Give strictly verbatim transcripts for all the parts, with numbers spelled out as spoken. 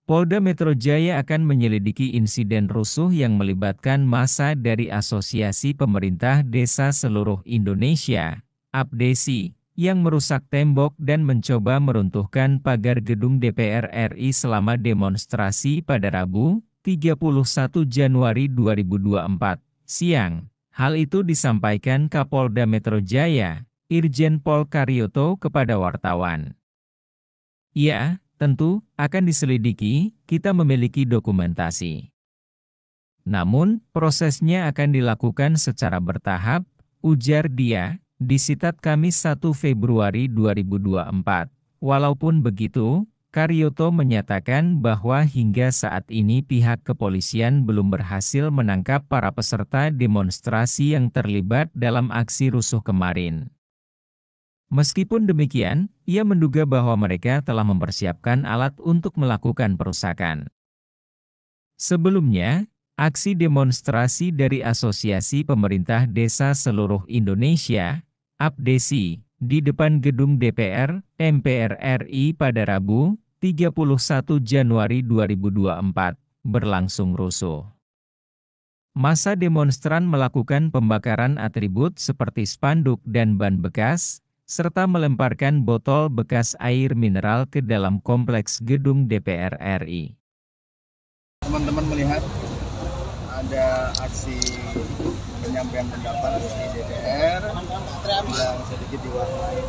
Polda Metro Jaya akan menyelidiki insiden rusuh yang melibatkan massa dari Asosiasi Pemerintah Desa Seluruh Indonesia, APDESI, yang merusak tembok dan mencoba meruntuhkan pagar gedung D P R R I selama demonstrasi pada Rabu, tiga puluh satu Januari dua ribu dua puluh empat, siang. Hal itu disampaikan Kapolda Metro Jaya, Irjen Pol Karyoto kepada wartawan. Ya, tentu, akan diselidiki, kita memiliki dokumentasi. Namun, prosesnya akan dilakukan secara bertahap, ujar dia, di Sitat Kamis satu Februari dua ribu dua puluh empat. Walaupun begitu, Karyoto menyatakan bahwa hingga saat ini pihak kepolisian belum berhasil menangkap para peserta demonstrasi yang terlibat dalam aksi rusuh kemarin. Meskipun demikian, ia menduga bahwa mereka telah mempersiapkan alat untuk melakukan perusakan. Sebelumnya, aksi demonstrasi dari Asosiasi Pemerintah Desa Seluruh Indonesia, APDESI, di depan gedung D P R, M P R R I pada Rabu, tiga puluh satu Januari dua ribu dua puluh empat, berlangsung rusuh. Massa demonstran melakukan pembakaran atribut seperti spanduk dan ban bekas, serta melemparkan botol bekas air mineral ke dalam kompleks gedung D P R R I. Teman-teman melihat ada aksi penyampaian pendapat di D P R yang sedikit diwarnai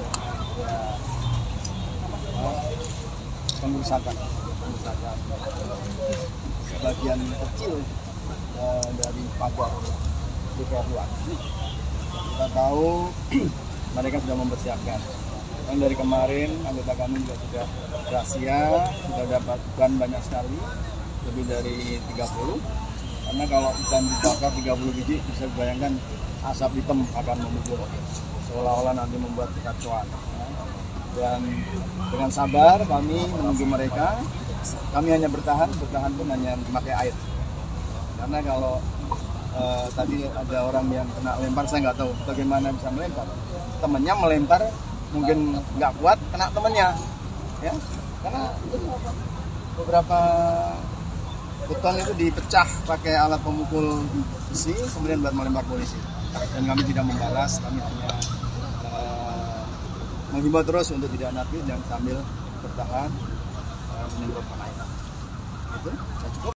pengerusakan, pengerusakan sebagian kecil uh, dari pagar D P R luar. Kita tahu mereka sudah mempersiapkan. Dan dari kemarin anggota kami juga sudah rahasia, sudah dapat ban banyak sekali, lebih dari tiga puluh. Karena kalau ikan dibakar tiga puluh biji, bisa dibayangkan asap hitam akan memukul, seolah-olah nanti membuat kekacauan. Dan dengan sabar kami menunggu mereka. Kami hanya bertahan, bertahan pun hanya memakai air. Karena kalau Uh, tadi ada orang yang kena lempar, saya nggak tahu bagaimana bisa melempar. Temennya melempar, mungkin nggak kuat, kena temennya, ya. Karena beberapa beton itu dipecah pakai alat pemukul besi, kemudian buat melempar polisi. Dan kami tidak membalas, kami hanya uh, menghimbau terus untuk tidak napi dan sambil bertahan uh, menyemprotkan air. Itu, saya cukup.